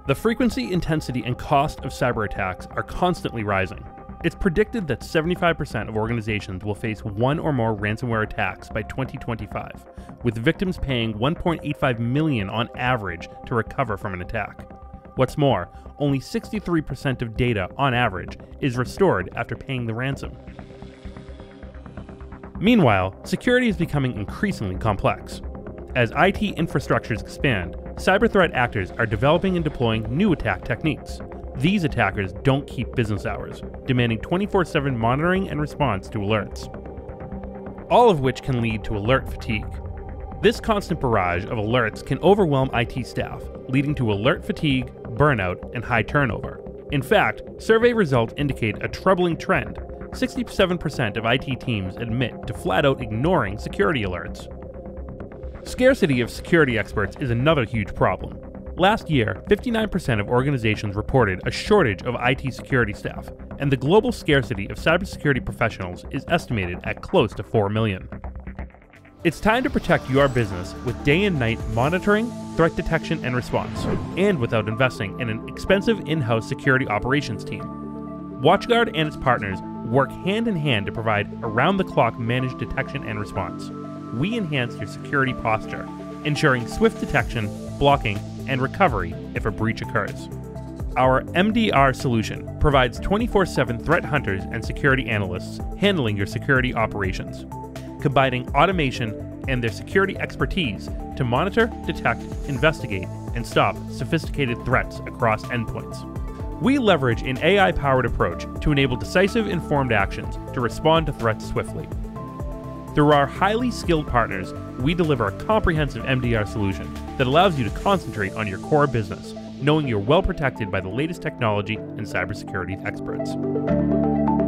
The frequency, intensity, and cost of cyber attacks are constantly rising. It's predicted that 75% of organizations will face one or more ransomware attacks by 2025, with victims paying $1.85 million on average to recover from an attack. What's more, only 63% of data, on average, is restored after paying the ransom. Meanwhile, security is becoming increasingly complex. As IT infrastructures expand, cyber threat actors are developing and deploying new attack techniques. These attackers don't keep business hours, demanding 24/7 monitoring and response to alerts, all of which can lead to alert fatigue. This constant barrage of alerts can overwhelm IT staff, leading to alert fatigue, burnout, and high turnover. In fact, survey results indicate a troubling trend. 67% of IT teams admit to flat-out ignoring security alerts. Scarcity of security experts is another huge problem. Last year, 59% of organizations reported a shortage of IT security staff, and the global scarcity of cybersecurity professionals is estimated at close to 4 million. It's time to protect your business with day and night monitoring, threat detection, and response, and without investing in an expensive in-house security operations team. WatchGuard and its partners work hand in hand to provide around-the-clock managed detection and response. We enhance your security posture, ensuring swift detection, blocking, and recovery if a breach occurs. Our MDR solution provides 24/7 threat hunters and security analysts handling your security operations, combining automation and their security expertise to monitor, detect, investigate, and stop sophisticated threats across endpoints. We leverage an AI-powered approach to enable decisive, informed actions to respond to threats swiftly. Through our highly skilled partners, we deliver a comprehensive MDR solution that allows you to concentrate on your core business, knowing you're well protected by the latest technology and cybersecurity experts.